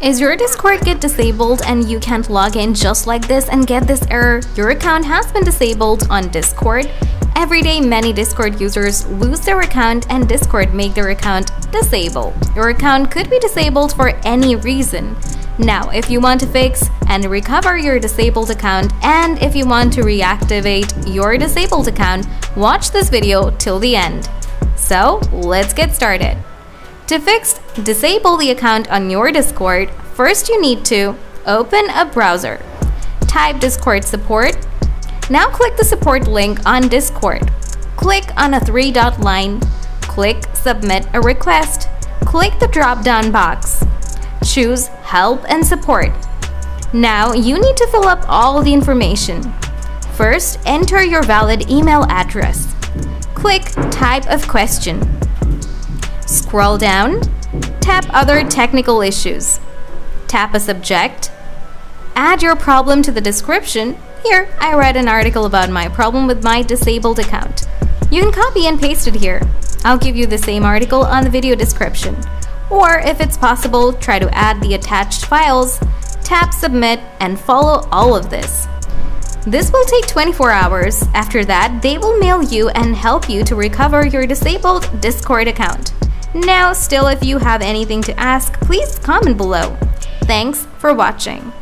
Is your Discord get disabled and you can't log in just like this and get this error? Your account has been disabled on Discord. Every day, many Discord users lose their account and Discord make their account disabled. Your account could be disabled for any reason. Now, if you want to fix and recover your disabled account, and if you want to reactivate your disabled account, watch this video till the end. So, let's get started. To disable the account on your Discord, first you need to open a browser. Type Discord support. Now click the support link on Discord. Click on a three-dot line. Click Submit a request. Click the drop-down box. Choose Help and Support. Now you need to fill up all the information. First, enter your valid email address. Click Type of Question. Scroll down, tap Other Technical Issues. Tap a subject. Add your problem to the description. Here, I read an article about my problem with my disabled account. You can copy and paste it here. I'll give you the same article on the video description. Or if it's possible, try to add the attached files, tap Submit, and follow all of this. This will take 24 hours. After that, they will mail you and help you to recover your disabled Discord account. Now, still, if you have anything to ask, please comment below. Thanks for watching.